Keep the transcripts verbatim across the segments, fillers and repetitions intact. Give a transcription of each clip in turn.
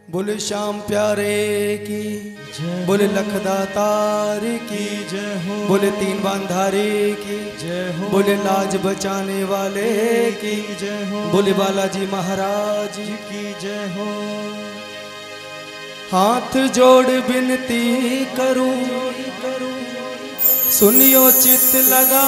बोले श्याम प्यारे की, बोले लखदातार की जय हो, बोले तीन बांधारे की जय हो, बोले लाज बचाने वाले की जय हो, बोले बालाजी महाराज की जय हो। हाथ जोड़ विनती करूं, सुनियो चित लगा,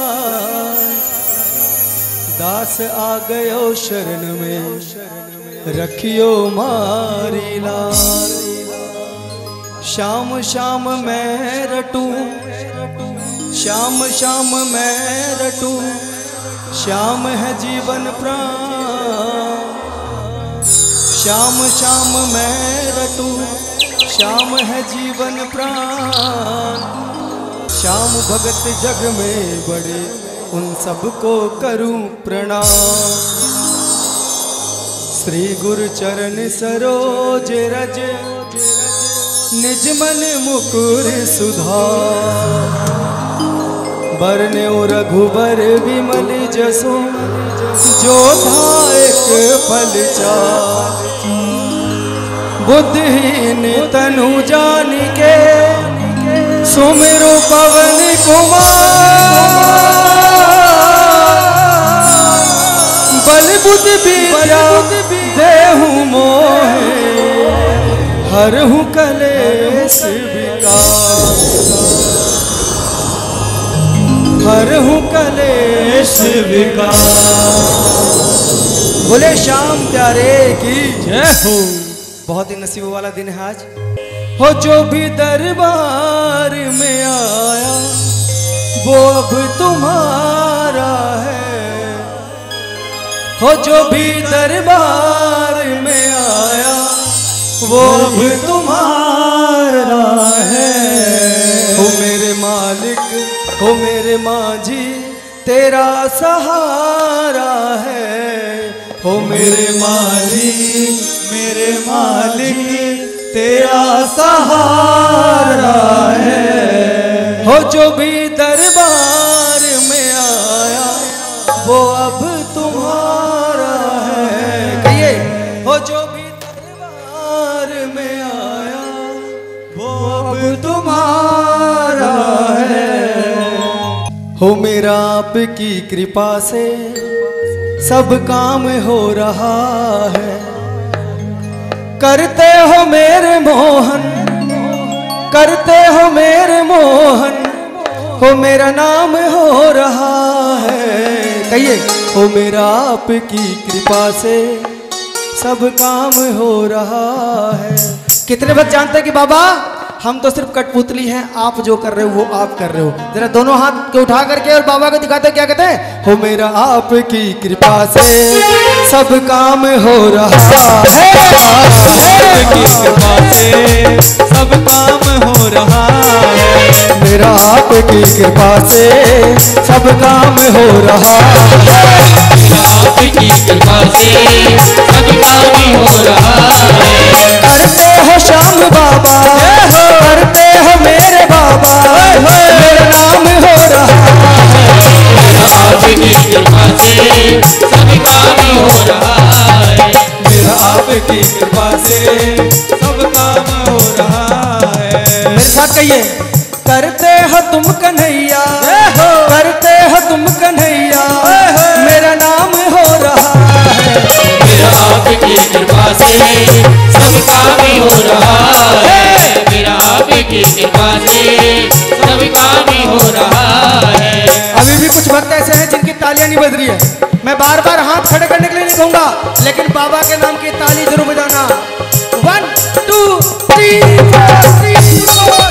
दास आ गयो शरण में, रखियो मारी लाल। श्याम श्याम मैं रटूं, श्याम श्याम मैं रटूं, श्याम है जीवन प्राण। श्याम श्याम मैं रटूं, श्याम है जीवन प्राण। श्याम भगत जग में बड़े, उन सबको करूं प्रणाम। श्री गुरु चरण सरोज रज, निज मन मुकुर सुधार। बरन्यो रघुबर विमल जसो, जो धायक फल चार। बुद्धिहीन तनु जानिके, सुमिरो पवन कुमार। बल बुद्धि विद्या देहु मोहे, हरहु कलेश विकार। हरहु कलेश विकार। बोले श्याम प्यारे की जय हो। बहुत ही नसीब वाला दिन है आज हो। जो भी दरबार में आया, वो अब तुम्हारा है हो। जो भी दरबार में आया, वो अब तुम्हारा है हो। मेरे मालिक हो मेरे माझी, तेरा सहारा है हो। मेरे मालिक मेरे मालिक, तेरा सहारा है हो। जो भी दरबार में आया, वो अब तुम्हारा है। कहिए हो। जो भी दरबार में आया, वो अब तुम्हारा है हो। मेरा आपकी कृपा से सब काम हो रहा है। करते हो मेरे मोहन, करते हो मेरे मोहन हो। मेरा नाम हो रहा है। कहिए हो। मेरा आपकी कृपा से सब काम हो रहा है। कितने वक्त जानते हैं कि बाबा हम तो सिर्फ कठपुतली हैं, आप जो कर रहे हो वो आप कर रहे हो। जरा दोनों हाथ के उठा करके और बाबा को दिखाते क्या कहते हैं। हो मेरा आपकी कृपा से सब काम हो रहा है। आपकी कृपा से सब काम हो रहा है। मेरा आपकी कृपा से सब काम हो रहा है। मेरा आपकी कृपा से सब काम हो रहा है। करते हो श्याम बाबा, करते हो मेरे बाबा, मेरा नाम हो रहा है। मेरा आपकी कृपा से सब काम हो रहा है। मेरा आपकी कृपा से सब काम हो रहा है। मेरे साथ कहिए। करते हो तुम कन्हैया, करते हो तुम कन्हैया, मेरा नाम हो रहा है। मेरा आपकी कृपा से सब काम हो रहा है। मेरा आपकी कृपा से सब काम हो रहा है। अभी भी कुछ भक्त ऐसे हैं जिनकी तालियां नहीं बज रही है। मैं बार बार हाथ खड़े करने के लिए नहीं कहूंगा, लेकिन बाबा के नाम की ताली जरूर बजाना। One two three four three four.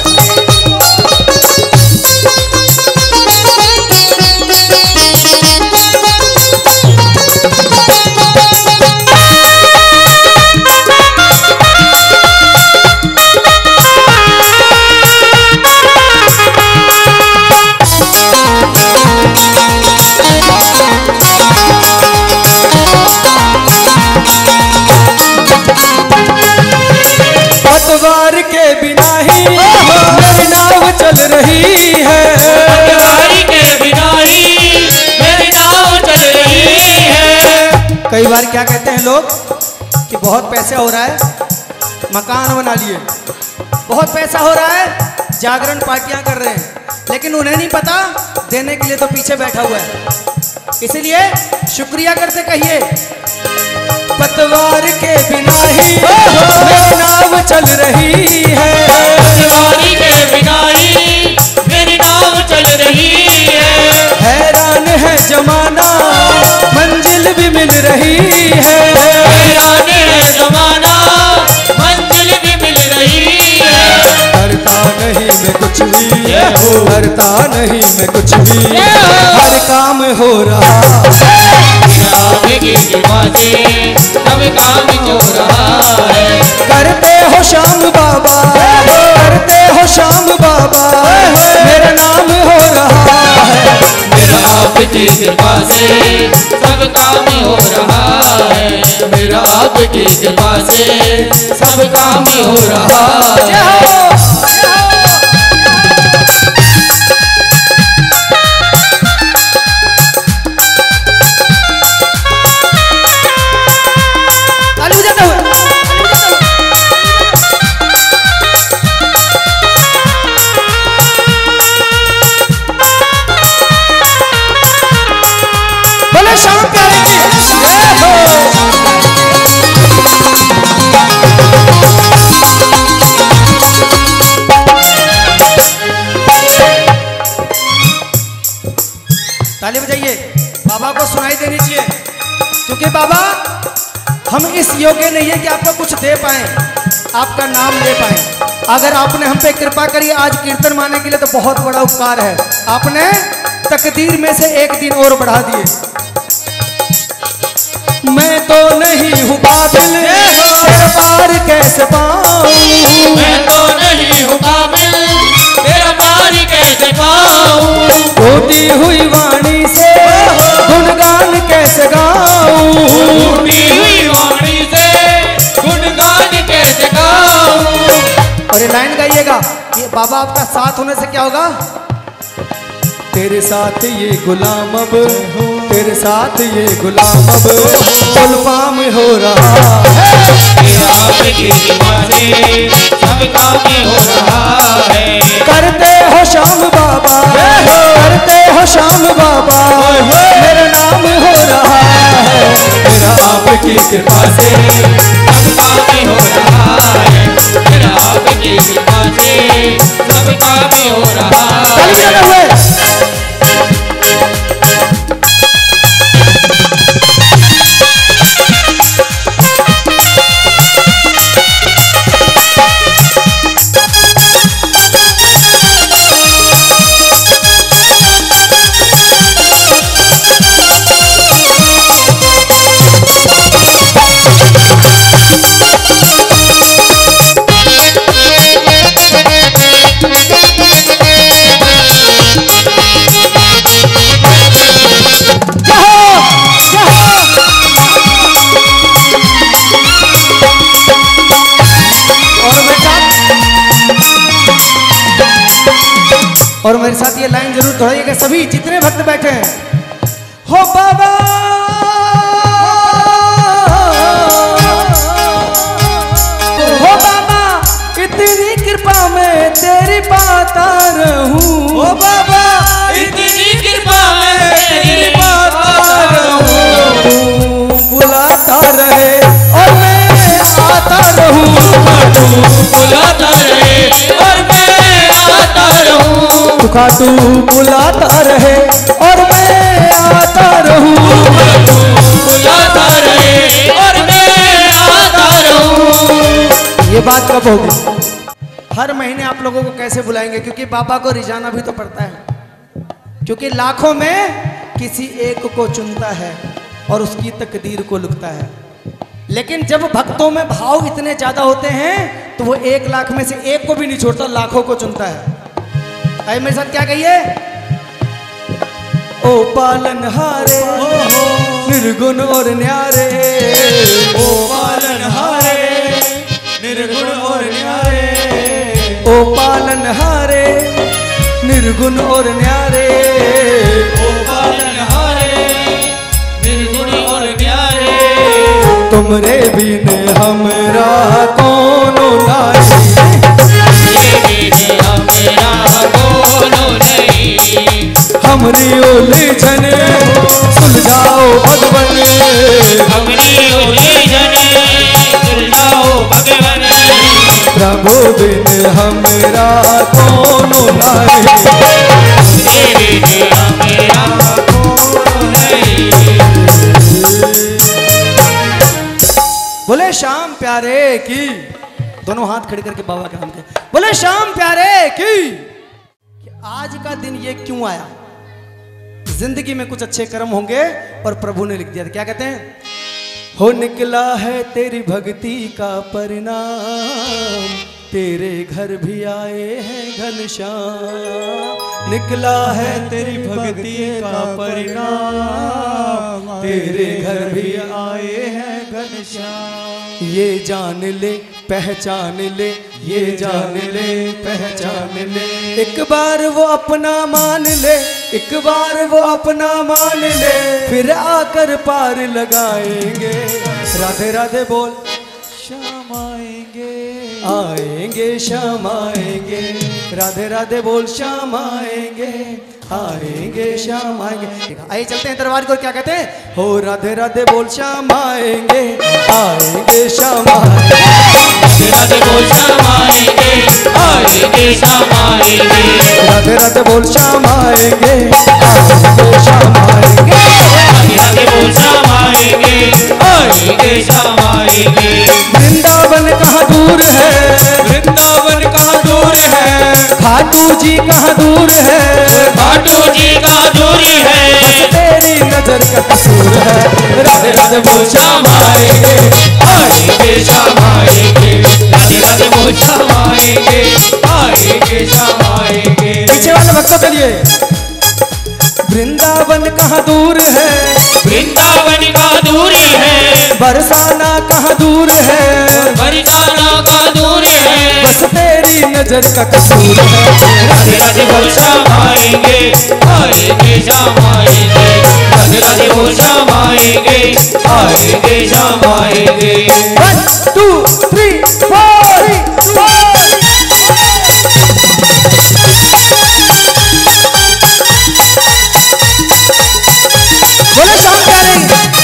पतवार के बिना ही मेरी नाव चल रही है। पतवार के बिना ही मेरी नाव चल रही है। कई बार क्या कहते हैं लोग कि बहुत पैसा हो रहा है, मकान बना लिए, बहुत पैसा हो रहा है, जागरण पार्टियां कर रहे हैं, लेकिन उन्हें नहीं पता देने के लिए तो पीछे बैठा हुआ है। इसलिए शुक्रिया करते कहिए, पतवार के बिना ही मेरी नाव चल रही है, पतवार के बिना ही मेरी नाव चल रही है। हैरान है जमाना मंजिल भी मिल रही है, हैरान है जमाना मंजिल भी मिल रही है। हरता नहीं मैं कुछ भी, हरता नहीं मैं कुछ भी, हर काम हो रहा आपकी कृपा से सब काम हो रहा है। करते हो श्याम बाबा, करते हो श्याम बाबा, मेरा नाम हो रहा है। मेरा आपकी कृपा से सब काम हो रहा है। मेरा आपकी कृपा से सब काम हो रहा है। श्याम प्यारे की ताली बजाइए। बाबा को सुनाई देनी चाहिए, क्योंकि बाबा हम इस योग्य नहीं है कि आपको कुछ दे पाए, आपका नाम ले पाए। अगर आपने हम पे कृपा करी आज कीर्तन माने के लिए तो बहुत बड़ा उपकार है। आपने तकदीर में से एक दिन और बढ़ा दिए। मैं तो नहीं हूँ काबिल तेरा पार कैसे पाऊं, मैं तो नहीं हूँ काबिल तेरा पार कैसे पाऊं। टूटी हुई वाणी से गुणगान कैसे गाऊं, टूटी हुई वाणी से गुणगान कैसे गाऊं। और ये लाइन गाइएगा, ये बाबा आपका साथ होने से क्या होगा। तेरे साथ ये गुलाम अब, तेरे साथ ये गुलाम अब गुलफाम हो रहा है। तेरा आपकी कृपा से सब काम हो रहा है। करते हो श्याम बाबा, करते हो श्याम बाबा, मेरा नाम हो रहा है। तेरा आपकी कृपा से सब काम हो रहा है। तेरा आपकी कृपा से सब काम हो रहा है। और मेरे साथ ये लाइन जरूर दोहराइएगा सभी जितने भक्त बैठे हैं। हो बाबा हो बाबा इतनी कृपा में तेरी पाता रहूं, ओ बाबा इतनी कृपा में तेरी पाता रहूं। तू बुलाता रहे और मैं आता रहूं, तू बुलाता रहे और मैं आता रहूं। तुका तू बुलाता रहे और मैं आता रहूं, बुलाता रहे और मैं आता रहूं। ये बात कब होगी। हर महीने आप लोगों को कैसे बुलाएंगे, क्योंकि बाबा को रिझाना भी तो पड़ता है, क्योंकि लाखों में किसी एक को चुनता है और उसकी तकदीर को लिखता है। लेकिन जब भक्तों में भाव इतने ज्यादा होते हैं तो वो एक लाख में से एक को भी नहीं छोड़ता, लाखों को चुनता है। आइए मेरे साथ क्या कहिए। ओ पालनहारे निर्गुण और न्यारे, ओ पालनहारे निर्गुण और न्यारे, ओ पालनहारे निर्गुण और न्यारे, ओ पालनहारे निर्गुण और न्यारे। तुमरे बिन हमरा कौन नहीं। हमरी उलझन सुलझाओ भगवन, हमरी उलझन सुलझाओ भगवन। प्रभु बिन हमरा कोनो नहीं। हमरा कोनो नहीं। बोले श्याम प्यारे की, दोनों हाथ खड़े करके बाबा के नाम के बोले श्याम प्यारे की। आज का दिन ये क्यों आया? जिंदगी में कुछ अच्छे कर्म होंगे और प्रभु ने लिख दिया था, क्या कहते हैं? हो निकला है तेरी भक्ति का परिणाम, तेरे घर भी आए हैं घनश्याम। निकला है तेरी भक्ति का परिणाम, तेरे घर भी आए हैं घनश्याम। ये जान ले पहचान ले, ये जान ले पहचान ले, एक बार वो अपना मान ले, एक बार वो अपना मान ले, फिर आकर पार लगाएंगे। राधे राधे बोल श्याम आएंगे, आएंगे श्याम आएंगे। राधे राधे बोल श्याम आएंगे, आएंगे श्याम आएंगे। आइए चलते हैं दरबार को, क्या कहते हैं? हो राधे राधे बोल श्याम आएंगे, आएंगे श्याम आएंगे। राधे राधे बोल श्याम आएंगे, आएंगे श्याम आएंगे। राधे राधे बोल श्याम आएंगे, आएंगे श्याम आएंगे। राधे राधे बोल श्याम आएंगे, आएंगे श्याम आएंगे। वृंदावन कहाँ दूर है, वृंदावन कहाँ दूर है, खाटू जी कहाँ दूर है, खाटू जी कहाँ दूर है। बस तेरी नजर का कसूर है। राधे राधे बोल श्याम आएंगे, आएंगे श्याम आएंगे। राधे राधे बोल श्याम आएंगे, आएंगे श्याम आएंगे। पीछे वाले भक्तों के लिए वृंदावन कहाँ दूर है, वृंदावन कहाँ दूर है, बरसाना कहाँ दूर है, बरसाना कहाँ दूर है। बस तेरी नजर का कसूर है। राधे राधे बोल श्याम आएंगे, आएंगे श्याम आएंगे। राधे राधे बोल श्याम आएंगे, आएंगे श्याम आएंगे। वन टू थ्री फोर बोले श्याम प्यारे।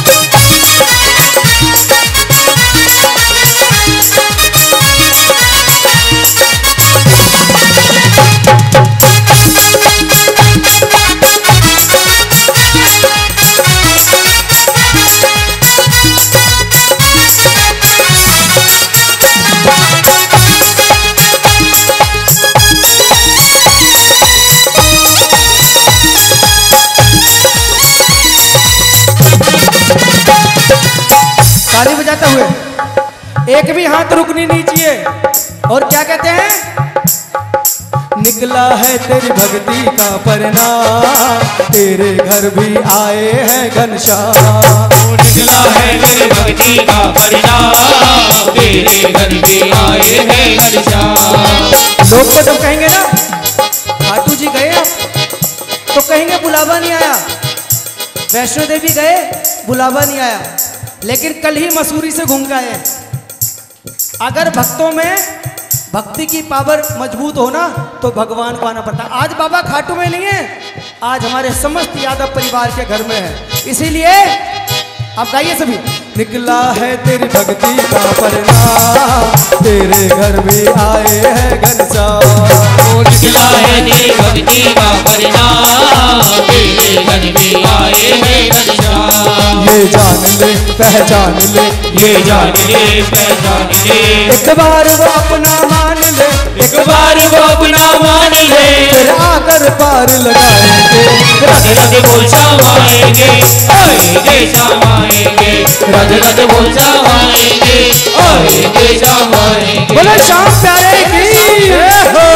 ताली बजाते हुए, एक भी हाथ रुकनी नहीं चाहिए। और क्या कहते हैं? निकला है तेरी भक्ति का परिणाम, तेरे घर भी आए हैं घनश्याम। निकला है तेरी भक्ति का परिणाम, तेरे घर भी आए हैं घनश्याम। लोग तो जब कहेंगे ना खाटू जी गए आप, तो कहेंगे बुलावा नहीं आया। वैष्णो देवी गए, बुलावा नहीं आया। लेकिन कल ही मसूरी से घूम गए। अगर भक्तों में भक्ति की पावर मजबूत हो ना, तो भगवान को आना पड़ता। आज बाबा खाटू में नहीं है, आज हमारे समस्त यादव परिवार के घर में है। इसीलिए आप गाइए सभी। निकला है तेरी भक्ति का परिणाम, तेरे घर भी आए हैं घनश्याम। निकला है तेरी भक्ति का परिणाम, तेरे घर भी आए हैं घनश्याम। ये जान ले पहचान ले, ये जान ले पहचान ले, एक बार वो अपना मान ले, एक बार वो अपना मान ले, फिर आकर पार लगाएंगे। राधे राधे बोल श्याम आएंगे, आएंगे श्याम आएंगे। राधे राधे बोल श्याम आएंगे, आएंगे श्याम आएंगे। बोले श्याम प्यारे की जय हो।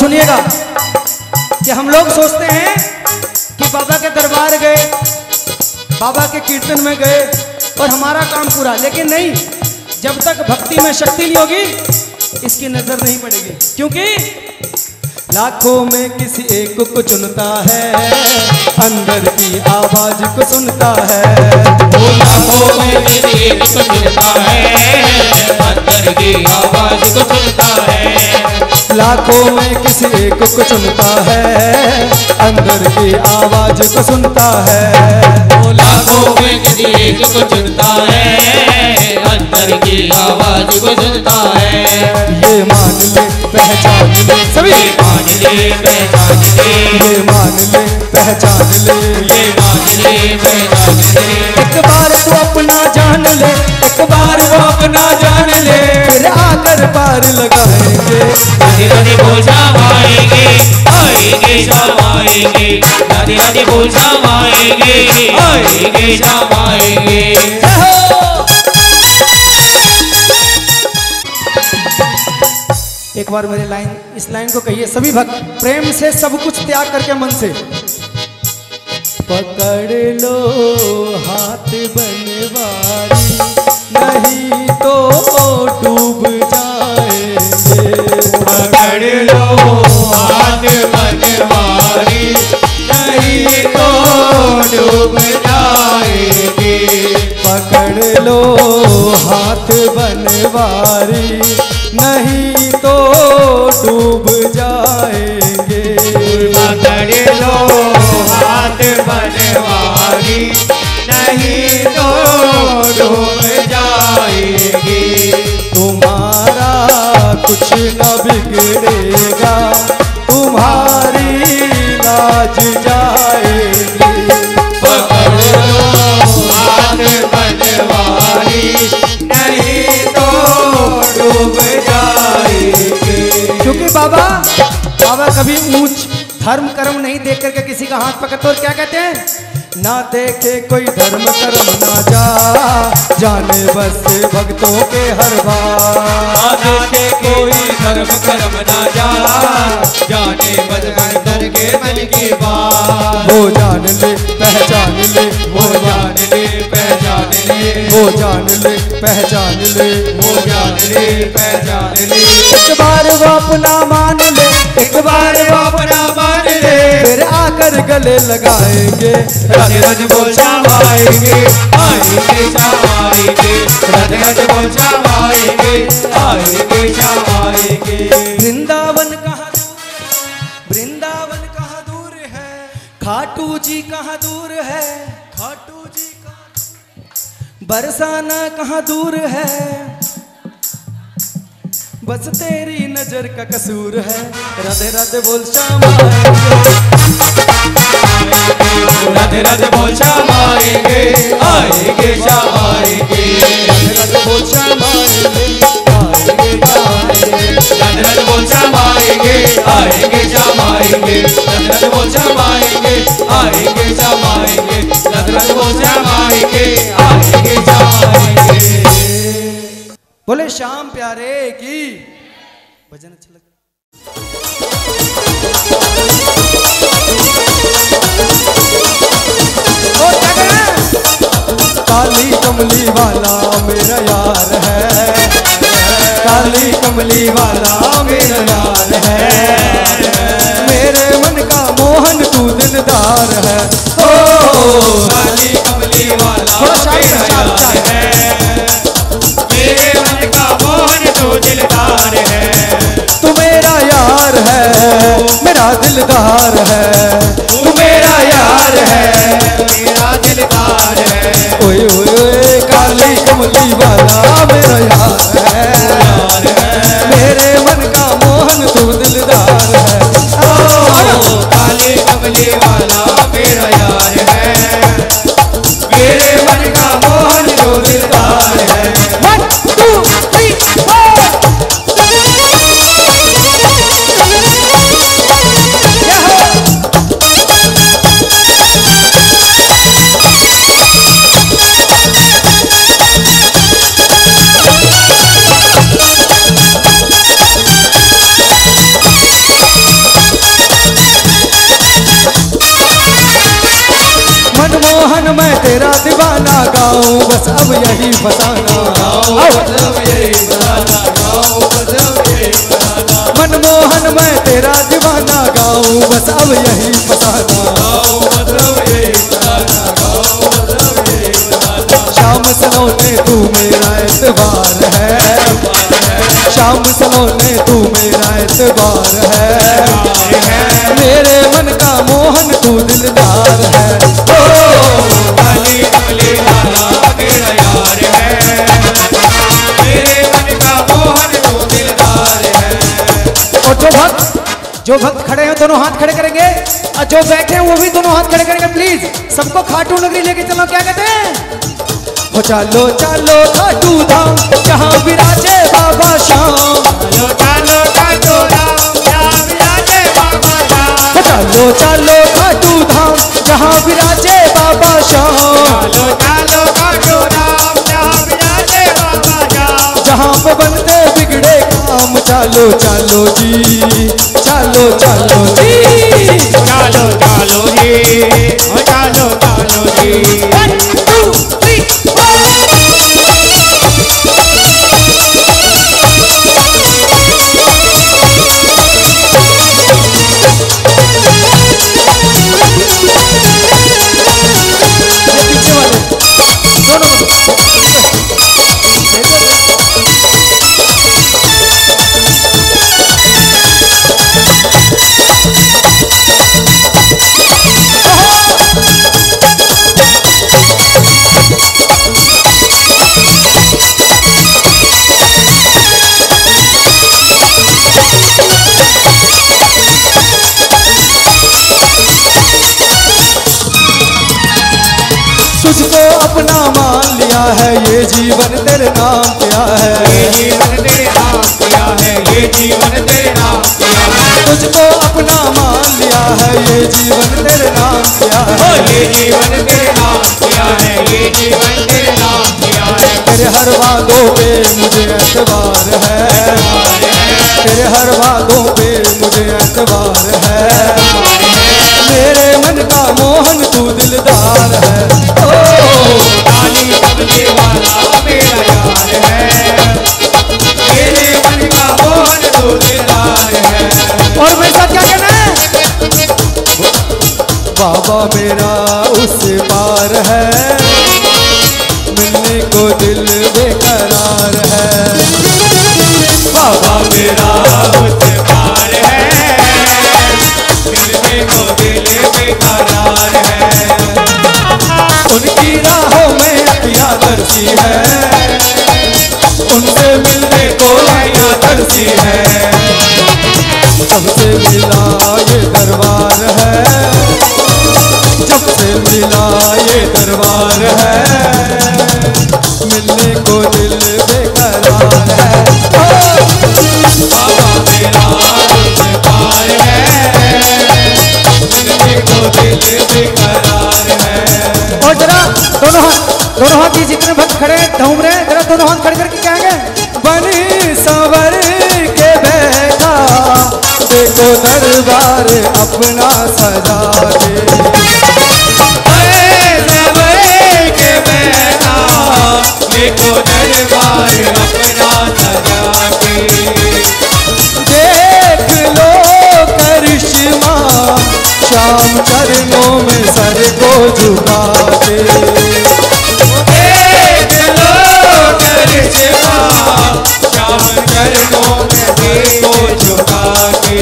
सुनिएगा कि हम लोग सोचते हैं कि बाबा के दरबार गए, बाबा के कीर्तन में गए और हमारा काम पूरा, लेकिन नहीं, जब तक भक्ति में शक्ति नहीं होगी इसकी नजर नहीं पड़ेगी। क्योंकि लाखों में किसी एक को चुनता है, अंदर की आवाज को सुनता है। लाखों में किसी एक को चुनता है, अंदर की आवाज को सुनता है। लाखों में किसी एक को चुनता है, अंदर की आवाज को सुनता है। लाखों में किसी एक को चुनता है, अंदर की आवाज को सुनता है। ये मान ले पहचान ले सभी, मान ले पहचान ले, ये मान ले पहचान ले, ये मान ले पहचान ले। एक बार तू अपना जान ले, एक बार वो अपना जान ले, फिर आकर पार लगाएंगे। राधे राधे बोल श्याम आएंगे, आएंगे श्याम आएंगे। राधे राधे बोल श्याम आएंगे, आएंगे श्याम आएंगे। एक बार मेरे लाइन, इस लाइन को कहिए सभी भक्त प्रेम से, सब कुछ त्याग करके मन से। पकड़ लो हाथ बनवारी, नहीं तो डूब जाएंगे। पकड़ लो हाथ बनवारी, नहीं तो डूब जाएंगे। पकड़ लो हाथ बनवारी, नहीं तो डूब जाएंगे। पकड़ लो हाथ बनवारी, नहीं तो डूब जाएंगे। तुम्हारा कुछ न बिगड़ेगा, तुम्हारी लाज जाएगी। पकड़ लो हाथ बनवारी, नहीं तो डूब जाएंगे। क्योंकि बाबा बाबा कभी ऊंच धर्म कर्म नहीं देख करके किसी का हाथ पकड़ते, और क्या कहते हैं, ना देखे कोई धर्म कर्म ना जा, जाने बस भक्तों के हर बार। ना देखे कोई धर्म कर्म ना जा, जाने बस भक्तों के मन की बात। वो जान ले पहचान ले, वो जान ले पहचान ले, वो जान ले पहचान ले, वो जान ले पहचान ले। एक बार वो अपना मान ले, एक बार वो अपना मान ले, फिर आकर गले लगाएंगे। राधे राधे बोल श्याम आएंगे, आएंगे श्याम आएंगे। राधे राधे बोल श्याम आएंगे, आएंगे श्याम आएंगे। वृंदावन कहाँ दूर है, वृंदावन कहाँ दूर है, खाटू जी कहाँ दूर है, खाटू जी कहाँ, बरसाना कहाँ दूर है, बस तेरी नजर का कसूर है। राधे राधे बोल श्याम आएंगे, राधे राधे बोल श्याम आएंगे, आएंगे श्याम आएंगे। राधे राधे बोल श्याम आएंगे, आएंगे आएंगे। राधे राधे बोल श्याम आएंगे, आएंगे श्याम आएंगे। राधे राधे बोल श्याम आएंगे, आएंगे श्याम आएंगे। राधे राधे बोल श्याम आएंगे, आएंगे श्याम आएंगे। बोले श्याम प्यारे की भजन अच्छा लगता। और क्या करना, काली कमली वाला मेरा यार है, काली कमली वाला मेरा यार है, मेरे मन का मोहन तू दिलदार है। ओ काली कमली वाला थोड़ा शांत मेरा शांत यार शांत है, मेरे मन का मोहन तू दिलदार है। तू मेरा यार है, मेरा दिलदार है, तू मेरा यार है, मेरा दिलदार है। ओए ओए ओए काली कमली वाला मेरा यार है, मेरे मन का मोहन तू दिलदार है। ओ काली कमली वाला मेरा यार है, मेरे मन का मोहन जो दिलदार है। One, two, three, four. Mohan मैं तेरा दीवाना गाऊं बस अब यही फसाना मनमोहन मैं तेरा दीवाना गाऊं बस अब यही फसाना शाम सलोने तू मेरा एतबार है शाम सलोने तू मेरा एतबार है मेरे मन का मोहन तू दिलदार है ओ काली कमली वाला मेरा यार है मेरे मन का मोहन तू दिलदार है। और जो भक्त जो भक्त खड़े हैं दोनों हाथ खड़े करेंगे और जो बैठे हैं वो भी दोनों हाथ खड़े करेंगे प्लीज। सबको खाटू नगरी लेके चलो। क्या कहते हैं? हो चलो चलो खाटू धाम जहाँ विराजे बाबा श्याम चलो चलो खाटू धाम जहाँ विराजे बाबा श्याम चलो चलो खाटू धाम जहाँ विराजे बाबा श्याम चलो चलो खाटू धाम जहाँ विराजे बाबा श्याम जहाँ पे बनते बिगड़े काम चलो चलो जी चलो चलो जी चलो चलो जी चलो चलो जी वन टू थ्री तुझको अपना मान लिया है ये जीवन तेरे नाम किया है ये जीवन तेरे नाम किया है ये जीवन तेरे नाम किया है तुझको अपना मान लिया है ये जीवन तेरे नाम किया है ये जीवन तेरे नाम किया है ये जीवन तेरे नाम किया है तेरे हर वादों पे मुझे एतबार है तेरे हर वादों पे मुझे एतबार है मेरे मन का मोहन तू दिलदार है ओ काली कमली वाला मेरा यार है मेरे मन का मोहन तू दिलदार है। और मेरे साथ क्या कहना है? बाबा मेरा उस पार है मिलने को दिल बेकरार है बाबा मेरा उस पार है मिलने को दिल बेकरार है उनकी राहों में अखियाँ तरसी है उनसे मिलने को अखियाँ तरसी है जब से मिला ये दरबार है जब से मिला ये दरबार है मिलने को दिल बेकरार है बाबा मेरा पार है मिलने को दिल बेकरार है। और जरा दोनों हाथ दोनों हाथ ये जितने भक्त खड़े घूम रहे हैं जरा दोनों हाथ खड़े करके क्या है बनी संवर के बैठा देखो दरबार अपना सजा के के बैठा देखो दरबार अपना सजा के देख लो करिश्मा श्याम चरणों में सर को झुका के देख लो करिश्मा श्याम चरणों में सर को झुका के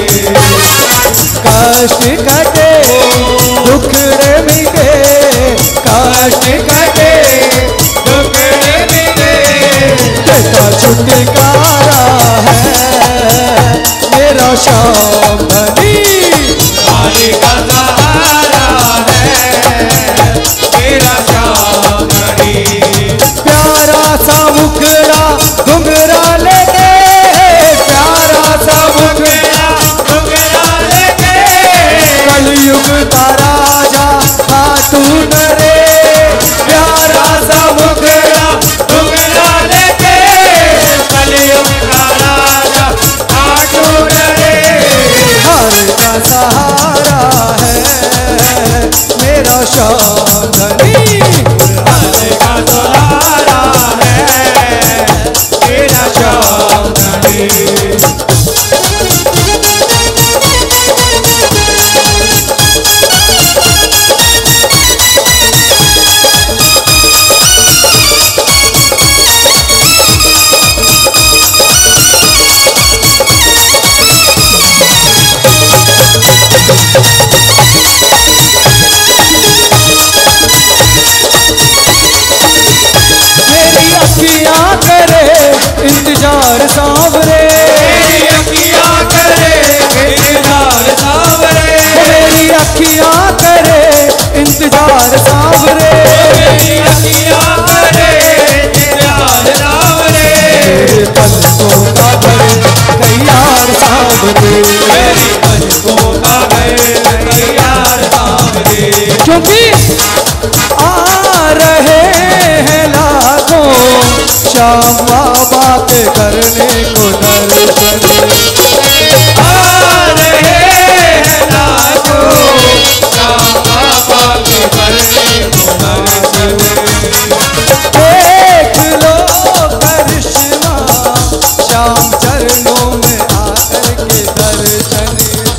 कष्ट कटे दुखड़े मिटे कष्ट कटे दुखड़े मिटे तेरा छुटकारा है मेरा श्याम धनी काली का सहारा है मेरा श्याम धनी प्यारा सा मुखड़ा घुंघरा लेके प्यारा सा मुखड़ा घुंघरा लेके कलयुग का राजा खाटू नरे प्यारा सा मुखड़ा घुंघरा लेके कलयुग का राजा खाटू नरे हर का सहारा है मेरा श्याम धनी। इंतजार सांवरे, मेरी अखियाँ करे इंतजार सांवरे, मेरी अखियाँ करे इंतजार सांवरे, मेरी अखियाँ करे इंतजार सांवरे, मेरे पलकों का घर तैयार सांवरे, मेरी पलकों का घर तैयार सांवरे, क्योंकि आ रहे हैं लाखों श्याम बाबा के करने को दर्शन, आ रहे हैं लाखों श्याम बाबा के करने को दर्शन, देख लो करिश्मा श्याम चरणों में आकर के दर्शन,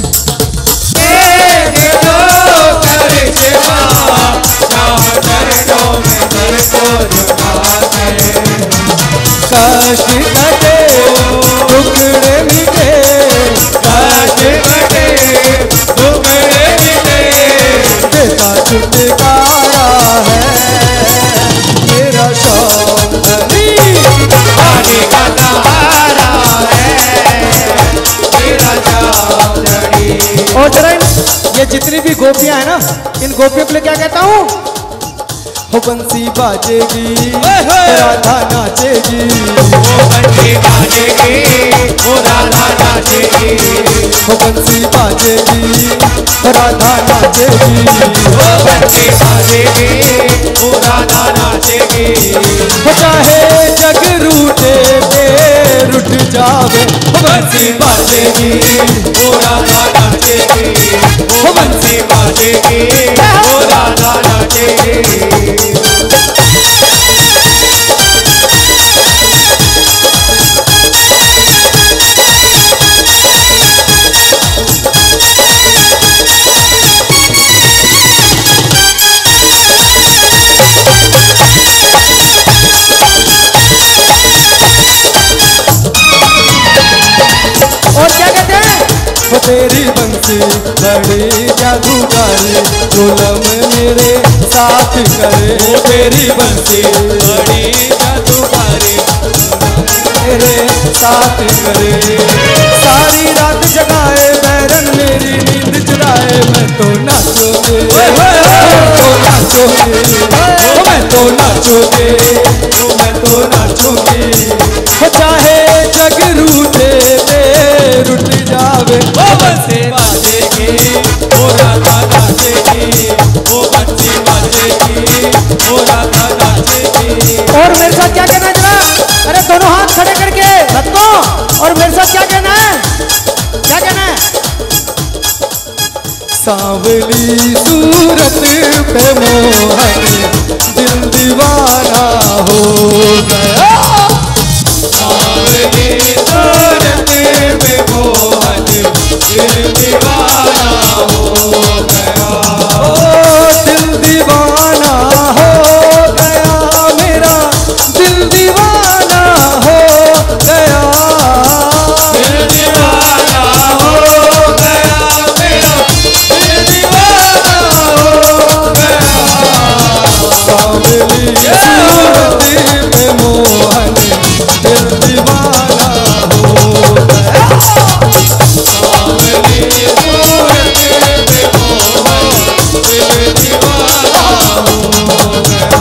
देख लो करिश्मा श्याम चरणों में सर को झुकाते, कष्ट कटे टुकड़े मिटे, कष्ट कटे टुकड़े मिटे, देता छुटकारा है मेरा श्याम धनी, आगे का सहारा है मेरा श्याम धनी। और जरा इन- ये जितनी भी गोपियां हैं ना, इन गोपियों के लिए क्या कहता हूँ, हो बंसी बाजेगी राधा नाचेगी, वो बंसी बाजेगी वो राधा नाचेगी, हो बंसी बाजेगी राधा नाचेगी, वो बंसी बाजेगी वो राधा नाचेगी, हो चाहे जग रूठे पे रुठ जावे, हो बंसी बाजेगी वो राधा नाचेगी, वो बंसी बाजेगी वो राधा नाचेगी। और क्या कहते हैं, वो तेरी बंसी बड़ी जादूगारी झूलम मेरे साथ करे, वो तेरी बंसी बड़ी जादूगारी मेरे साथ करे, सारी रात जगाए बैरन मेरी नींद चुराए, मैं तो नाचोगे मैं तो नाचोगे मैं तो नाचोगे मैं तो नाचोगे, हो चाहे जग रूठे ते रुठ जावे, वो बंसी बाजेगी वो राधा नाचेगी, वो बंसी बाजेगी वो राधा नाचेगी। और मेरे साथ क्या कहना है जरा, अरे दोनों हाथ खड़े करके भक्तों, और मेरे साथ क्या कहना है, क्या कहना है, सांवली सूरत पे मोहन दिल दीवाना हो गया, सांवली सूरत पे मोहन दिल दीवाना हो गया, ओ दिल दीवाना हो गया मेरा, दिल दीवाना हो गया, दिल दीवाना हो गया मेरा, दिल दीवाना हो गया, सांवली सूरत पे मोहन दिल दीवाना हो गया, सांवली सूरत पे मोहन दिल दीवाना हो गया।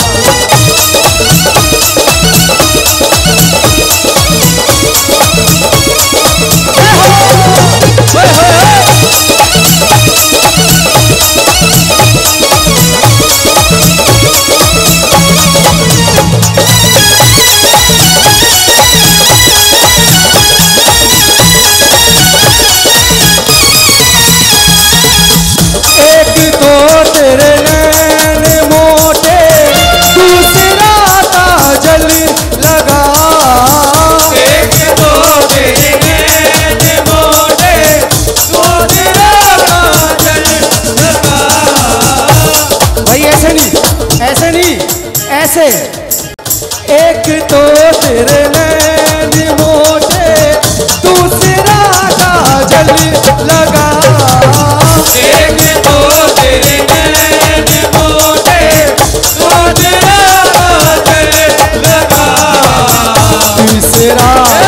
एक तो तेरे नैन मोटे दूसरा काजल लगा, एक दो तेरे नैन मोटे दूसरा काजल लगा, भाई ऐसे नहीं ऐसे नहीं ऐसे, एक तो तेरे नैन मोटे दूसरा काजल लगा, एक दो तेरे नैन मोटे दूसरा काजल लगा, तीसरा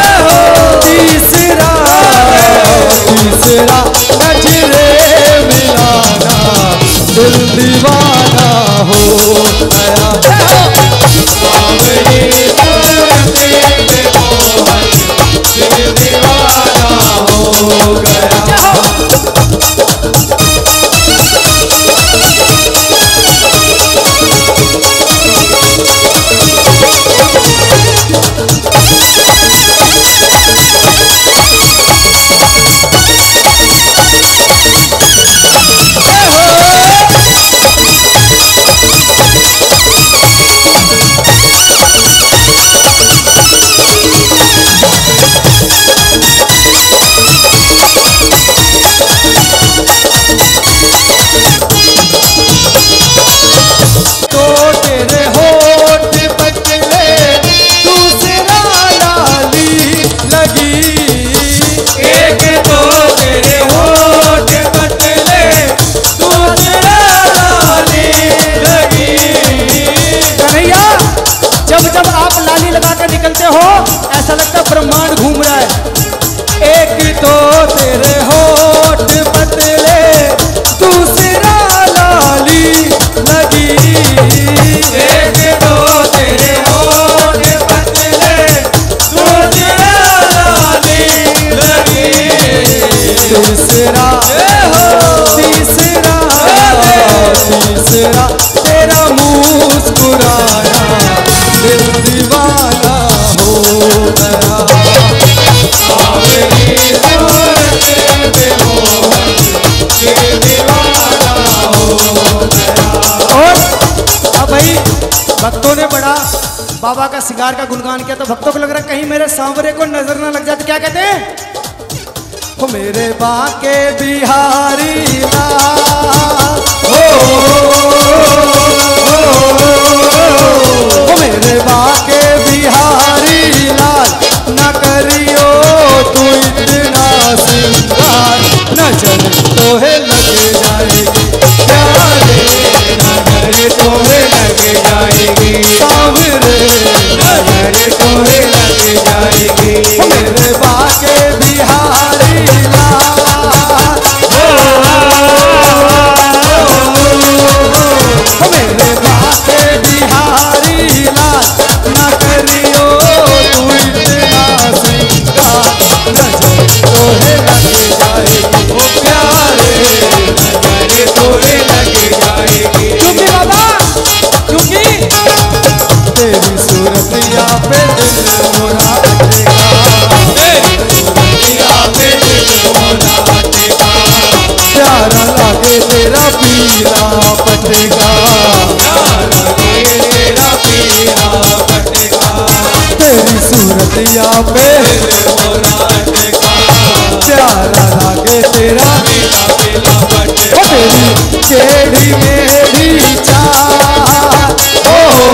बाबा का सिंगार का गुणगान किया तो भक्तों को लग रहा कहीं मेरे सांवरे को नजर ना लग जाए, तो क्या कहते हैं? हो मेरे बाके बिहारी लाल, हो हो मेरे बाके बिहारी लाल, ना करियो तू इतना सिंगार, नजर तोहे लग जाएगी प्यारे, नजर तोहे लग जाएगी सांवरे, नजर तोहे लग जाएगी। हो मेरे बाके बिहारी लाल, हो मेरे बाके बिहारी लाल, ना करियो तू इतना सिंगार, नजर तोहे लग जाएगी ओ प्यारे, नजर तोहे लग जाएगी। चुकी बाबा चुकी, तेरी सूरत या पे दिल मोरा अटका, तेरी सूरत या पे दिल मोरा अटका, प्यारा लागे तेरा पीला पटका, प्यारा लागे तेरा पीला पटका, तेरी सूरत या पे दिल मोरा अटका, प्यारा लागे तेरा पीला पीला पटका, तेरी टेढ़ी मेढ़ी चाल, ओ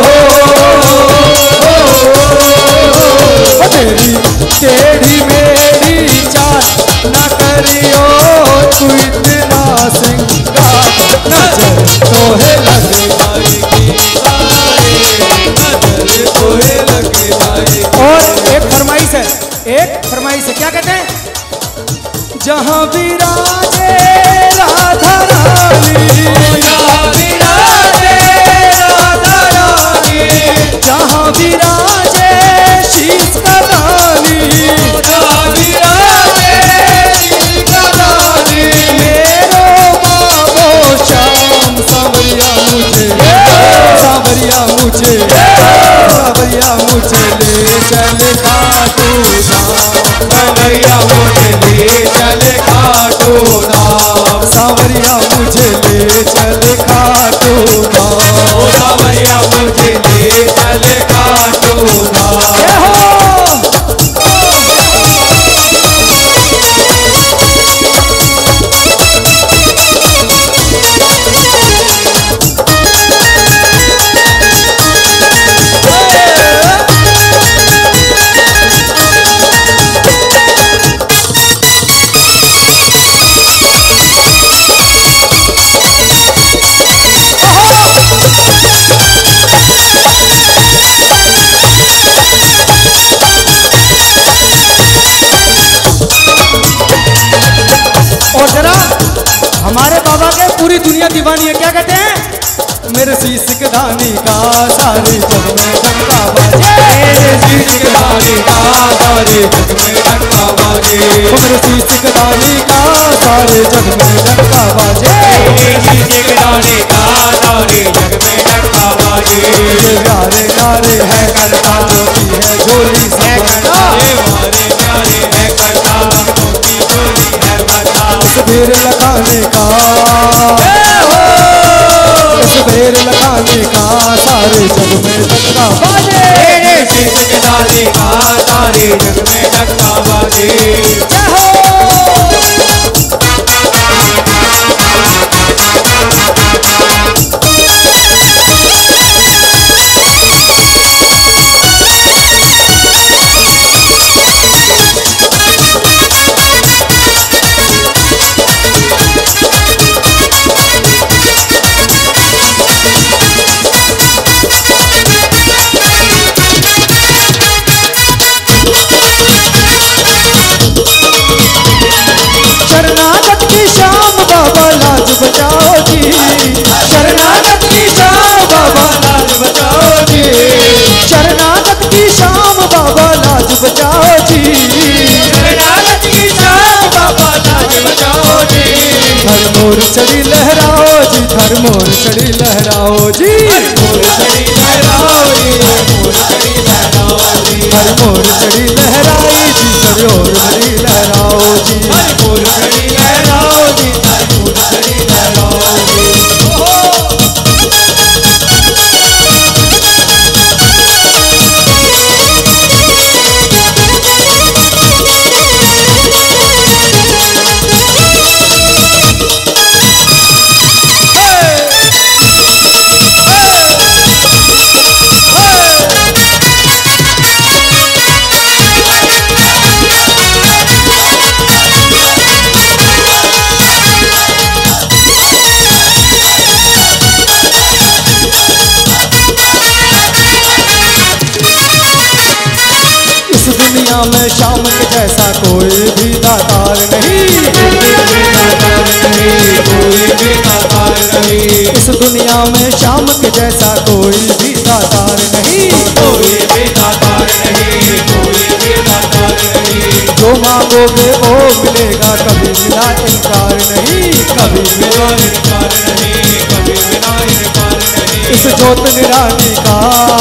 तेरी टेढ़ी मेढ़ी चाल, ना करियो तू इतना सिंगार, नजर तोहे लग जाएगी सारे, नजर तोहे लग जाएगी। और एक फरमाइश है, एक फरमाइश है, क्या कहते हैं? जहाँ विराजे राधा रानी, जहाँ विराजे राधा रानी, जहाँ विराजे शीश का रानी, जहाँ विराजे शीश का रानी, मेरो बाबो श्याम सांवरिया मुझे, सांवरिया मुझे, सांवरिया मुझे ले चल खाटू धाम, सांवरिया मुझे ले चल खाटू धाम, सांवरिया मुझे ले चल खाटू धाम, सांवरिया मुझे ले चल खाटू धाम। हमारे बाबा के पूरी दुनिया दीवानी है, क्या कहते हैं? मेरे शीश के दानी का सारे जग में डंका बाजे, मेरे शीश के दानी का सारे जग में डंका बाजे, मेरे शीश के दानी का सारे जग में डंका बाजे, मेरे शीश के दानी का सारे जग में डंका बाजे, ये प्यारे प्यारे है करता जो की है झोली से करता, ये प्यारे प्यारे है करता जो की झोली है करता, तस्वीर लगाने का, तस्वीर लगाने का सारे जग में डंका बाजे, मेरे शीश के दाने का सारे जग में डंका बाजे। शरणागत की शाम बाबा लाज बचाओ जी, शरणागत की शाम बाबा लाज बचाओ जी, शरणागत की शाम बाबा लाज बचाओ जी, शरणागत की शाम बाबा लाज बचाओ जी, धर मोर चढ़ी लहराओ जी, धर मोर चढ़ी लहराओ जी, धर मोर चढ़ी लहराओ जी, धर मोर चढ़ी लहराओ जी, धर मोर चढ़ी लहराई जी, धर मोर चढ़ी लहराओ जी, धर मोर चढ़ी लहराओ जी, धर मोर चढ़ी लहराओ जी। दुनिया में शाम के जैसा कोई भी दातार नहीं, कोई भी दातार नहीं। इस दुनिया में शाम के जैसा कोई भी दातार नहीं, कोई भी दातार नहीं, कोई भी दातार नहीं। जो मांगोगे वो मिलेगा, कभी मिला इनकार नहीं, कभी मिला इनकार नहीं, कभी मिला इनकार नहीं। इस ज्योत निरानी का,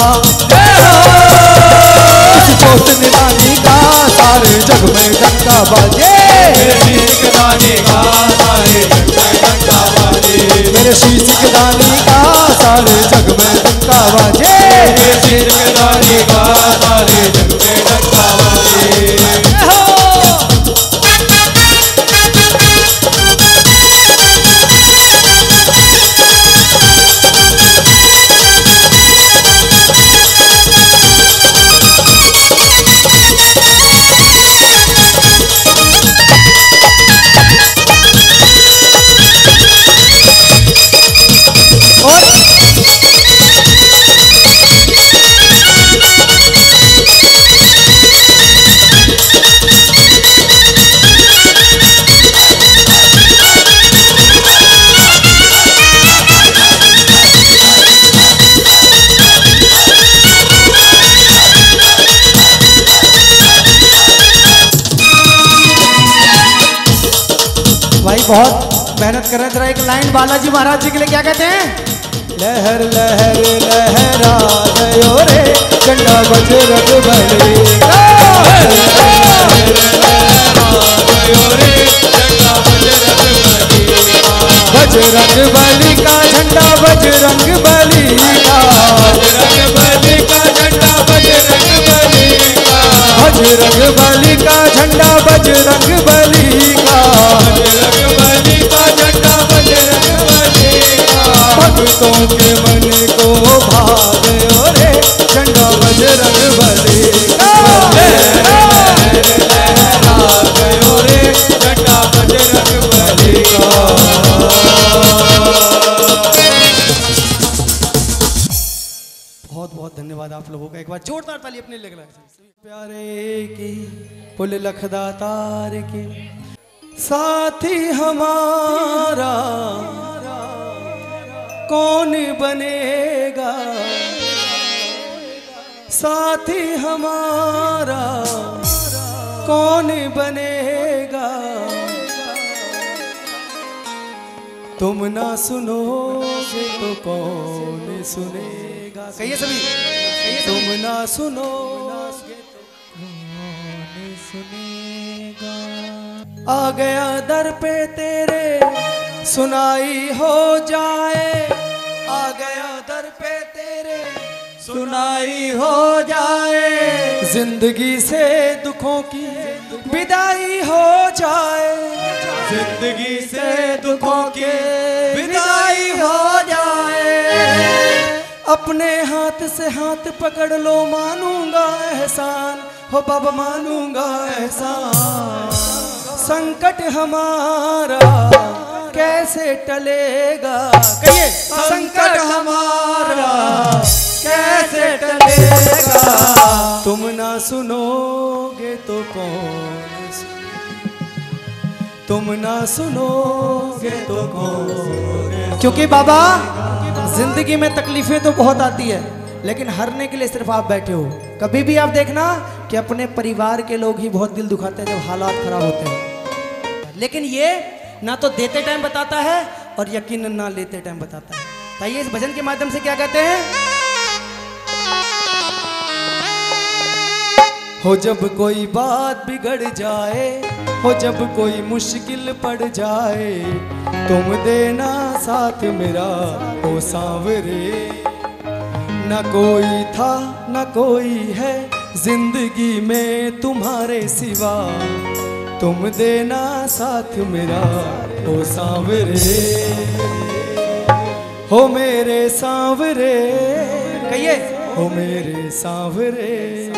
इस ज्योत निरानी का सारे जग में डंका बाजे, मेरे शीश के दाने का सारे जग में डंका बाजे, मेरे शीश के दाने का सारे जग में डंका बाजे, मेरे शीश के दाने का सारे जग में डंका बाजे। भाई बहुत मेहनत कर रहे हैं। जरा एक लाइन बालाजी महाराज जी के लिए क्या कहते हैं? लहर लहर लहरा गयो रे झंडा बजरंग बली का, बजरंग बली का झंडा बजरंग बली का, बजरंग बली का झंडा बजरंग बली का, बजरंग बली का झंडा बजरंग बली का, बजरंग बली का झंडा बजरंग बली का। भक्तों के मन को भागयो रे झंडा बजरंग बली का, लहरा गयो रे झंडा बजरंग बली का। बहुत बहुत धन्यवाद आप लोगों का। एक बार जोरदार ताली अपने लिए लगाएं। प्यारे की पुल लखदातार की साथी हमारा कौन बनेगा, साथी हमारा कौन बनेगा, तुम ना सुनोगे तो कौन सुनेगा। कहिए सभी, कहिए तुम ना सुनोगे तो कौन सुनेगा। आ गया दर पे तेरे सुनाई हो जाए, आ गया दर पे तेरे सुनाई हो जाए, जिंदगी से दुखों की विदाई हो जाए, जिंदगी से दुखों की विदाई हो जाए। अपने हाथ से हाथ पकड़ लो, मानूंगा एहसान हो बाबा, मानूंगा एहसान। संकट हमारा कैसे टलेगा, कहिए संकट हमारा कैसे टलेगा, तुम ना सुनोगे तो कौन, तुम ना सुनोगे तो कौन। क्योंकि बाबा जिंदगी में तकलीफें तो बहुत आती है, लेकिन हारने के लिए सिर्फ आप बैठे हो। कभी भी आप देखना कि अपने परिवार के लोग ही बहुत दिल दुखाते हैं जब हालात खराब होते हैं, लेकिन ये ना तो देते टाइम बताता है और यकीनन ना लेते टाइम बताता है। ताइए इस भजन के माध्यम से क्या कहते हैं? हो जब कोई बात बिगड़ जाए, हो जब कोई मुश्किल पड़ जाए, तुम देना साथ मेरा ओ सांवरे। न कोई था न कोई है जिंदगी में तुम्हारे सिवा, तुम देना साथ मेरा ओ सांवरे, हो मेरे सांवरे। कहिए हो मेरे सांवरे,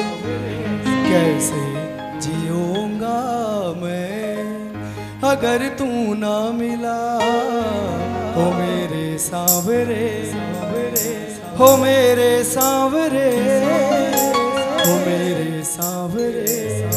कैसे जिऊंगा मैं अगर तू ना मिला, हो मेरे सांवरे, हो मेरे सांवरे, हो मेरे सांवरे।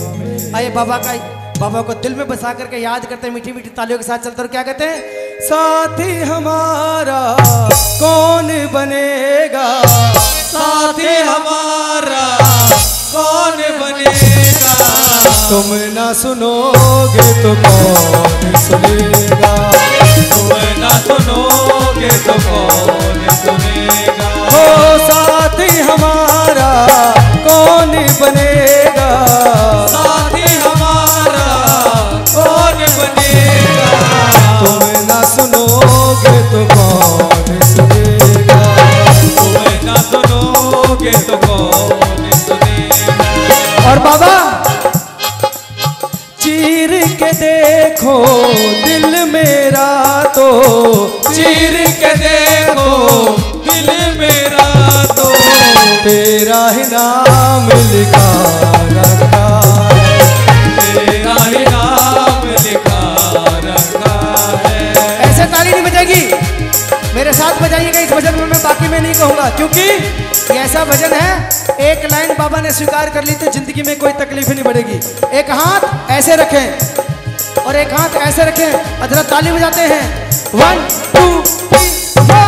आइए बाबा का बाबा को दिल में बसा करके याद करते हैं, मीठी मीठी तालियों के साथ चलते और क्या कहते हैं? साथी हमारा कौन बनेगा, साथी हमारा कौन बनेगा, तुम ना सुनोगे तो कौन सुनेगा, तुम ना सुनोगे तो कौन सुनेगा। हो साथी हमारा कौन बनेगा, साथी हमारा कौन बनेगा, तुम ना सुनोगे तो कौन सुनेगा, तुम ना सुनोगे तो कौन सुनेगा। और बाबा चीर के देखो दिल मेरा तो, चीर के देखो दिल मेरा तो, तेरा ही नाम लिखा रखा है, तेरा ही नाम लिखा रखा है। ऐसे ताली नहीं बजेगी, मेरे साथ बजाइएगा इस भजन में, मैं बाकी में नहीं कहूंगा, क्योंकि ये ऐसा भजन है एक लाइन बाबा ने स्वीकार कर ली तो जिंदगी में कोई तकलीफ नहीं बढ़ेगी। एक हाथ ऐसे रखें और एक हाथ ऐसे रखें, अदरा ताली बजाते हैं, वन टू थ्री फोर।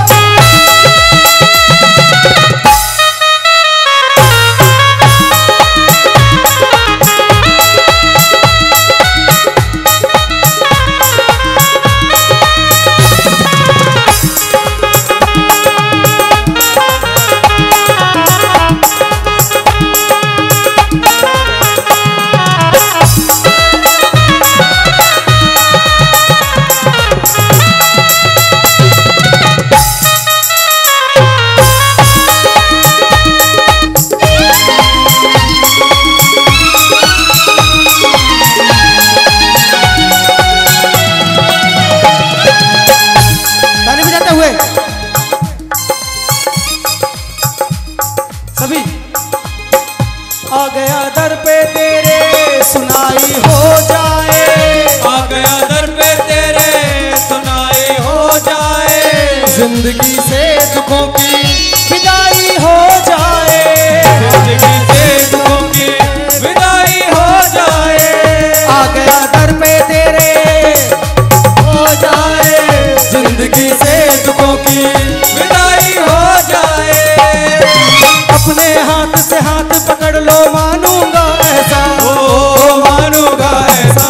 सभी आ गया दर पे तेरे सुनाई हो जाए, आ गया दर पे तेरे सुनाई हो जाए, जिंदगी से दुखों की विदाई हो जाए, जिंदगी से दुखों की विदाई हो जाए। आ गया दर पे तेरे हो जाए, जिंदगी से दुखों की विदाई हो जाए। अपने हाथ से हाथ पकड़ लो मानूंगा ऐसा, ओ मानूंगा ऐसा,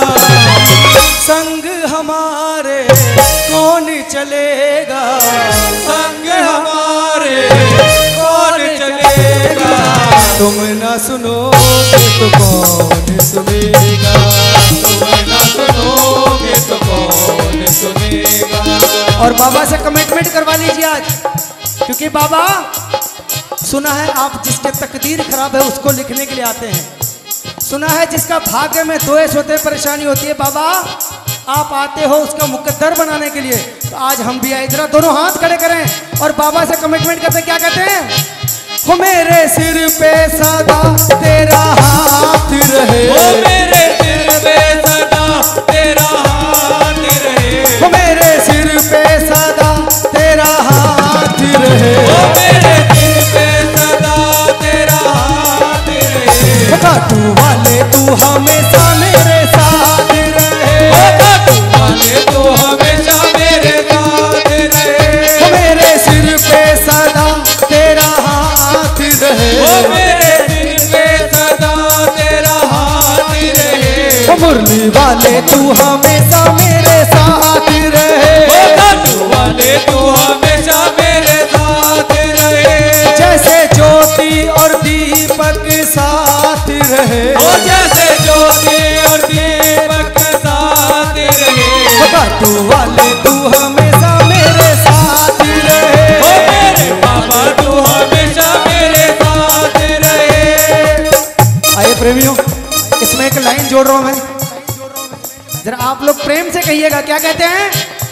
संग हमारे कौन चलेगा, संग हमारे कौन चलेगा, तुम ना सुनोगे तो कौन सुनेगा, तुम ना सुनोगे तो कौन सुनेगा। और बाबा से कमिटमेंट करवा लीजिए आज, क्योंकि बाबा सुना है आप जिसके तकदीर खराब है उसको लिखने के लिए आते हैं, सुना है जिसका भाग्य में दोष होते परेशानी होती है, बाबा आप आते हो उसका मुकद्दर बनाने के लिए। तो आज हम भी आए, जरा दोनों हाथ खड़े करें और बाबा से कमिटमेंट करते हैं, क्या कहते हैं? हो मेरे सिर पे सदा तेरा हाथ रहे, ओ मेरे सिर पे सदा तेरा हाथ रहे, हो मेरे सिर पे सदा तेरा हाथ रहे, ओ मेरे सिर पे सदा तेरा हाथ रहे, काटू वाले तू हमेशा मेरे साथ रहे, ओ काटू वाले तू हमेशा मेरे साथ रहे, हो मेरे सिर पे सदा तेरा हाथ रहे, ओ मेरे सिर पे सदा तेरा हाथ रहे, हो मुरली वाले तू हमेशा मेरे साथ रहे, ओ काटू वाले तू हमेशा मेरे साथ रहे, जैसे ज्योति और दीपक साथ रहे, ओ जैसे ज्योति और दीपक साथ रहे, काटू वाले तू हमेशा मेरे साथ रहे, ओ मेरे बाबा तू हमेशा मेरे साथ रहे। आइए प्रेमियों, इसमें एक लाइन जोड़ रहा हूं मैं, जरा आप लोग प्रेम से कहिएगा, क्या कहते हैं?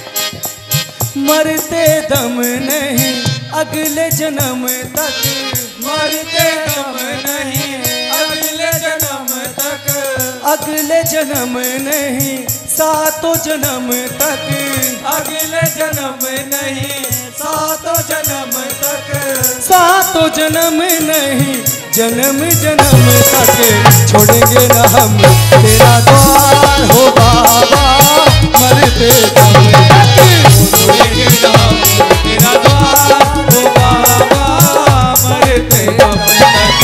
मरते दम नहीं अगले जन्म तक, मरते दम नहीं अगले जन्म तक, अगले जन्म नहीं सातों जन्म तक, अगले जन्म नहीं सातों जन्म तक, सातों जन्म नहीं जन्म जन्म तक छोड़ेंगे न हम तेरा द्वार हो बाबा, मरते दम तक छोड़ेंगे न हम तेरा द्वार हो बाबा, मरते दम तक।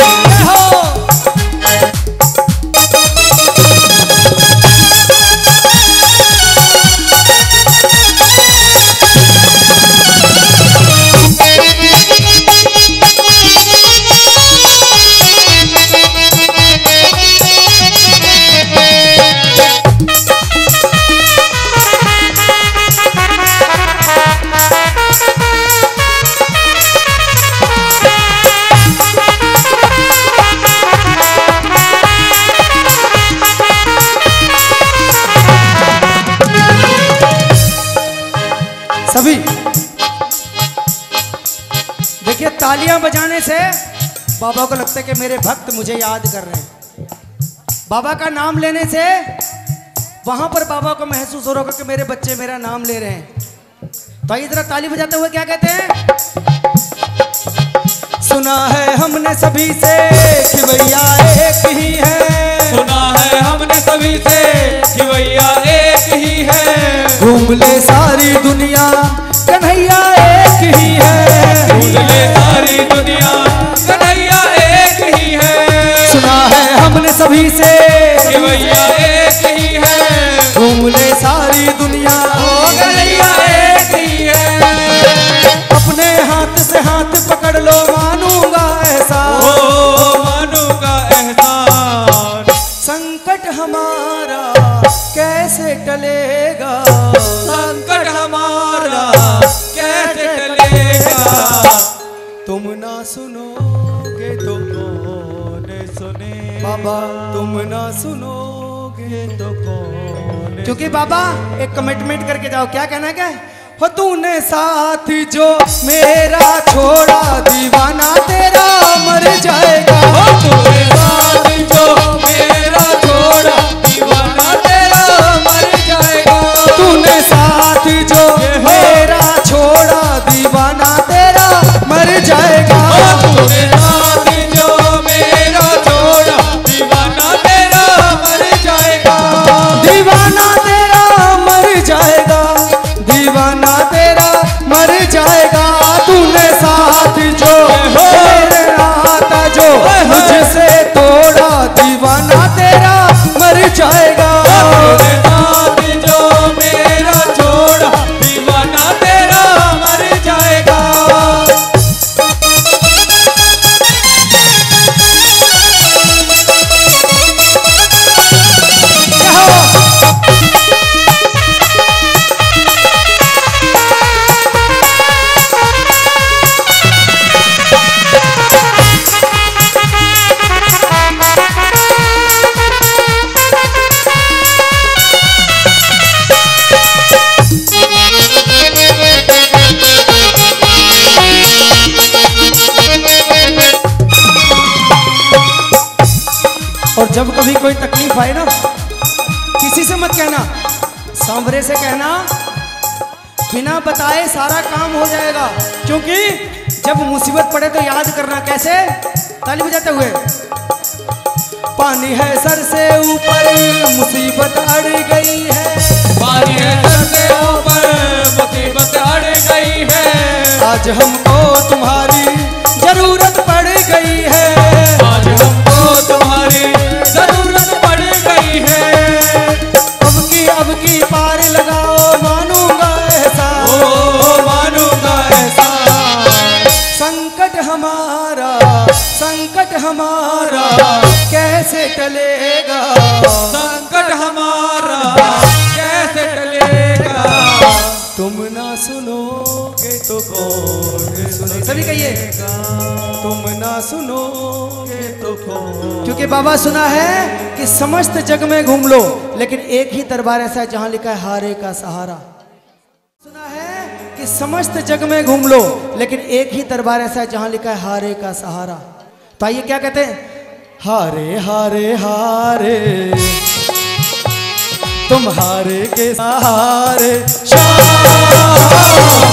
सभी देखिए, तालियां बजाने से बाबा को लगता है कि मेरे भक्त मुझे याद कर रहे हैं। बाबा का नाम लेने से वहां पर बाबा को महसूस हो रहा होगा कि मेरे बच्चे मेरा नाम ले रहे हैं। तो आइए जरा ताली बजाते हुए क्या कहते हैं। सुना है हमने सभी से कि भैया एक ही है, सुना है हमने सभी से कि भैया एक ही है, घूम ले सारी दुनिया कन्हैया एक ही है, घूम ले सारी दुनिया कन्हैया एक ही है। सुना है हमने सभी से कि भैया एक ही है, घूम ले सारी दुनिया कन्हैया एक ही है। अपने हाथ से हाथ पकड़ लो मानूंगा ऐसा, ओ मानूंगा एहसान, संकट हमारा कैसे टलेगा, संकट हमारा कैसे टलेगा। तुम ना सुनोगे तो कौन सुने बाबा, तुम ना सुनोगे तो कौन। क्योंकि बाबा एक कमिटमेंट करके जाओ, क्या कहना है क्या हो, तूने साथ जो मेरा छोड़ा दीवाना तेरा मर जाएगा, तूने साथ जो मेरा छोड़ा दीवाना तेरा मर जाएगा, तूने साथ जो मेरा छोड़ा दीवाना तेरा मर जाएगा, तूने साथ जो मेरा छोड़ा दीवाना तेरा मर जाएगा, दीवाना तेरा मर जाएगा, दीवाना तेरा मर जाएगा। तूने साथ जो मेरे नाता जो मुझसे तोड़ा दीवाना तेरा मर जाएगा, तूने साथ जो मेरा छोड़ा दीवाना तेरा मर जाएगा। और जब कभी कोई तकलीफ आए ना, किसी से मत कहना, सांवरे से कहना, बिना बताए सारा काम हो जाएगा। क्योंकि जब मुसीबत पड़े तो याद करना कैसे, ताली बजाते हुए। पानी है सर से ऊपर मुसीबत अड़ गई है, पानी है सर से ऊपर मुसीबत अड़ गई है, आज हमको तुम्हारी जरूरत पड़ गई है, आज हमको तुम्हारी जरूरत पड़ गई है। अब की अब की पार लगाओ मानूंगा ऐसा, ओ मानूंगा ऐसा, संकट हमारा संकट हमारा कैसे टलेगा, संकट हमारा कैसे टलेगा। तुम ना सुनोगे तो कौन सुने, सभी कहिए, तुम ना सुनोगे तो कौन। क्योंकि बाबा सुना है कि समस्त जग में घूम लो लेकिन एक ही दरबार ऐसा है जहां लिखा है हारे का सहारा। सुना है कि समस्त जग में घूम लो लेकिन एक ही दरबार ऐसा है जहां लिखा है हारे का सहारा। तो आइए क्या कहते हैं, हारे हारे हारे तुम हारे के सहारे,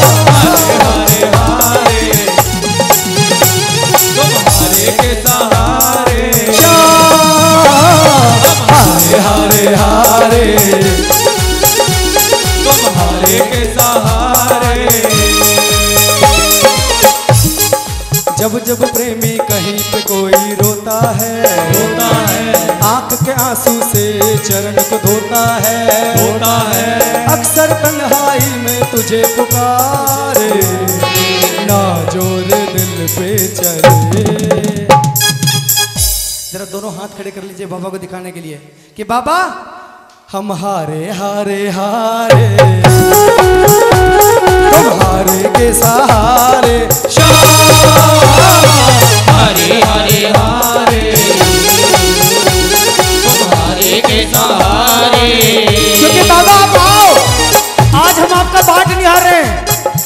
हारे हारे हारे तुम हारे के सहारे, जब प्रेमी कहीं पे कोई रोता है, रोता है, आंख के आंसू से चरण को धोता है, धोता है, अक्सर तन्हाई में तुझे पुकारे, ना जोर दिल पे चले। जरा दोनों हाथ खड़े कर लीजिए बाबा को दिखाने के लिए कि बाबा हम हारे हारे हारे, तुम हारे के सहारे, हरे हरे हारे, तुम हारे के सहारे। क्योंकि बाबा आप आओ, आज हम आपका बाट निहार रहे हैं।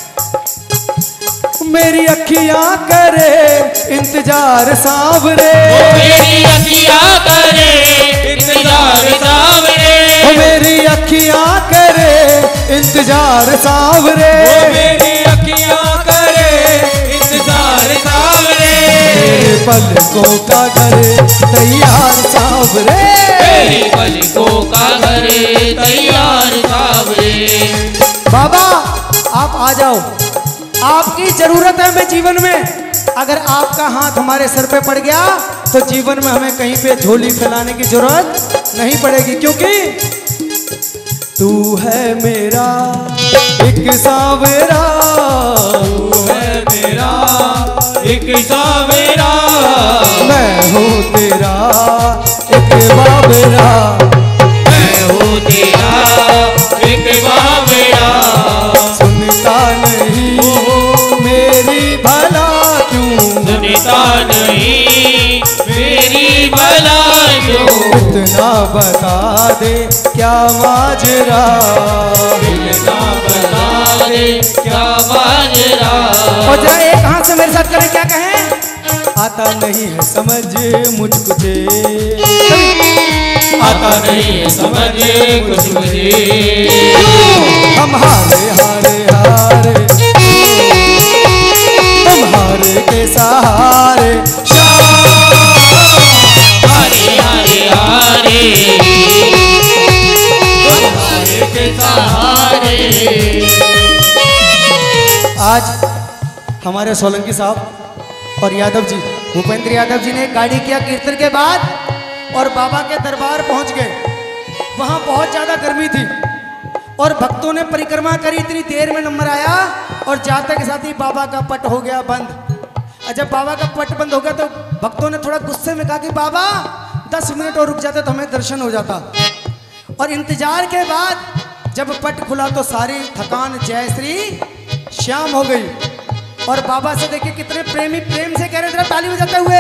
मेरी अखियां करे इंतजार सावरे, मेरी अखियां करे इंतजार सावरे, मेरी अखियां करे इंतजार सावरे, मेरी अखियां करे इंतजार सावरे, पलकों का करे तैयार सावरे, मेरी पलकों का करे तैयार सावरे। बाबा आप आ जाओ, आपकी जरूरत है हमें जीवन में। अगर आपका हाथ हमारे सर पे पड़ गया तो जीवन में हमें कहीं पे झोली फैलाने की जरूरत नहीं पड़ेगी, क्योंकि तू है मेरा एक सावरा, तू है मेरा एक सावरा, मैं हूँ तेरा एक बाबरा, मैं हूँ तेरा एक बाबरा। सुनता नहीं मेरी भला क्यों, सुनता नहीं मेरी भला क्यों, इतना बता दे क्या माजरा, इतना बता दे क्या माजरा। और जरा एक हाथ से मेरे साथ करें, क्या कहें? आता नहीं है समझ मुझको जे, आता नहीं है समझ कुछ मुझे, हम हारे हारे हारे, तुम हारे के सहारे, हरे हरे हरे, तुम हारे के सहारे। आज हमारे सोलंकी साहब और यादव जी, भूपेंद्र यादव जी ने गाड़ी किया कीर्तन के बाद और बाबा के दरबार पहुंच गए। वहां बहुत ज्यादा गर्मी थी और भक्तों ने परिक्रमा करी, इतनी देर में नंबर आया और जाते के साथ ही बाबा का पट हो गया बंद। और जब बाबा का पट बंद हो गया तो भक्तों ने थोड़ा गुस्से में कहा कि बाबा दस मिनट और रुक जाते तो हमें दर्शन हो जाता। और इंतजार के बाद जब पट खुला तो सारी थकान जय श्री श्याम हो गई। और बाबा से देखिए कितने प्रेमी प्रेम से कह रहे थे, ताली बजाते हुए,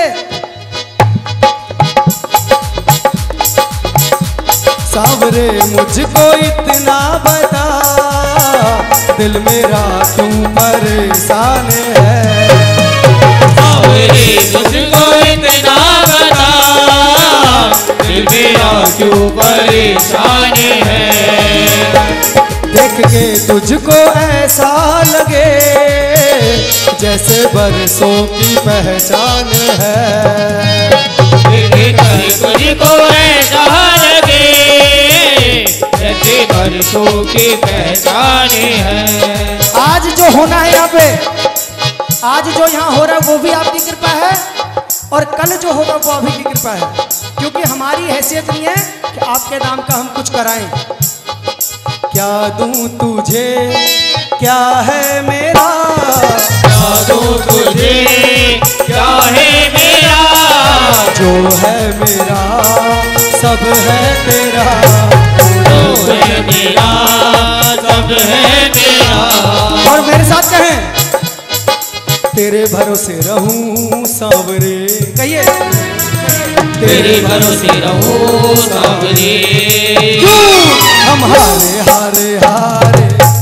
सावरे मुझको इतना बता, दिल मेरा क्यों परेशान है, सावरे मुझको इतना बता, दिल मेरा क्यों परेशान है। देख के तुझको ऐसा लगे जैसे बरसों की पहचान है, तुझको ऐसा लगे जैसे बरसों की पहचान है। आज जो होना है यहाँ पे, आज जो यहाँ हो रहा है वो भी आपकी कृपा है और कल जो होगा वो अभी की कृपा है, क्योंकि हमारी हैसियत नहीं है कि आपके नाम का हम कुछ कराएं। क्या दूं तुझे क्या है मेरा, क्या दूं तुझे क्या है मेरा, जो है मेरा सब है तेरा, जो है मेरा सब है तेरा। और मेरे साथ कहें, तेरे भरोसे रहूं सांवरे, कहिए तेरे भरोसे रहो सांवरे, हम हारे हारे हारे,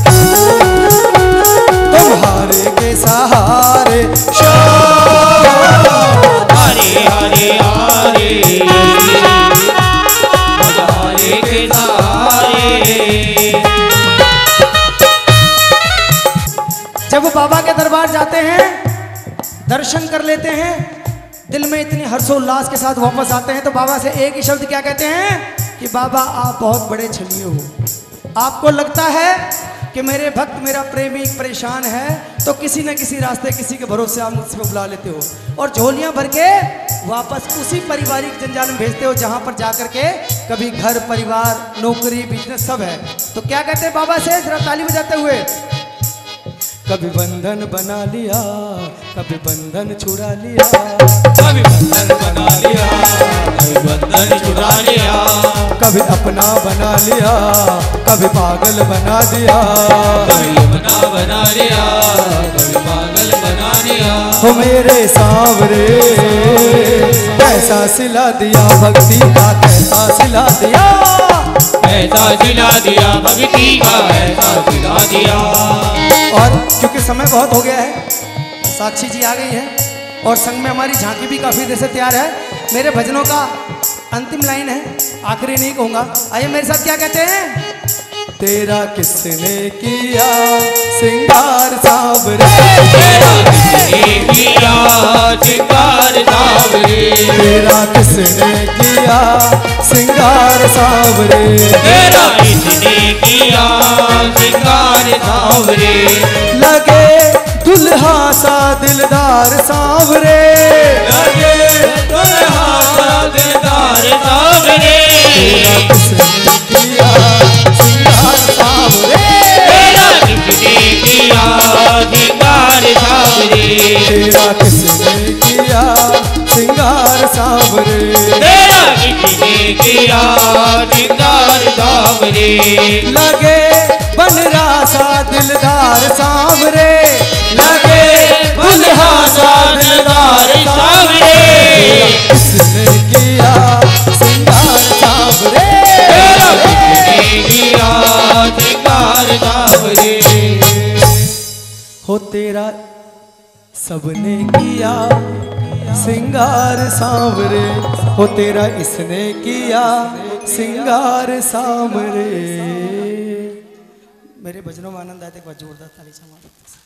तुम हारे के सहारे, हरे हरे हरे, हरे के सहारे। जब वो बाबा के दरबार जाते हैं, दर्शन कर लेते हैं, दिल में इतनी हर्षोल्लास के साथ वापस आते हैं तो बाबा से एक ही शब्द क्या कहते हैं कि बाबा आप बहुत बड़े छलिए हो। आपको लगता है कि मेरे भक्त मेरा प्रेमी परेशान है तो किसी न किसी रास्ते किसी के भरोसे आप मुझसे बुला लेते हो और झोलियां भर के वापस उसी पारिवारिक जंजाल में भेजते हो जहां पर जाकर के कभी घर परिवार नौकरी बिजनेस सब है। तो क्या कहते हैं बाबा से, जरा ताली बजाते हुए। कभी बंधन बना लिया, कभी बंधन छुड़ा लिया, कभी बंधन बना लिया, कभी बंधन छुड़ा लिया, कभी अपना बना लिया, कभी पागल बना दिया, कभी अपना बना लिया, कभी पागल बना लिया। हो मेरे सांवरे कैसा सिला दिया भक्ति का, कैसा सिला दिया, ऐसा सिला दिया भक्ति का, ऐसा सिला दिया। और क्योंकि समय बहुत हो गया है, साक्षी जी आ गई हैं और संग में हमारी झांकी भी काफी देर से तैयार है। मेरे भजनों का अंतिम लाइन है, आखिरी नहीं कहूंगा। आइए मेरे साथ क्या कहते हैं। तेरा किसने किया सिंगार सांवरे, तेरा किसने किया सिंगार सांवरे, तेरा किसने किया सिंगार सांवरे, तेरा किसने किया सिंगार सांवरे, लगे दुल्हा सा दिलदार सांवरे, लगे दुल्हा सा दिलदार सांवरे, तेरा किसने किया सिंगार सांवरे, तेरा किसने किया सिंगार सांवरे, तेरा किसने किया सिंगार सांवरे, तेरा किसने किया सिंगार सांवरे, लगे बनरा सा दिलदार सांवरे, लगे दुल्हा सा दिलदार सांवरे, किसने किया सिंगार सांवरे, तेरा किसने किया सिंगार सांवरे। हो तेरा सबने किया सिंगार सांवरे, हो तेरा इसने किया सिंगार सांवरे। मेरे भजनों में आनंद आते, एक बार जोरदार ताली से।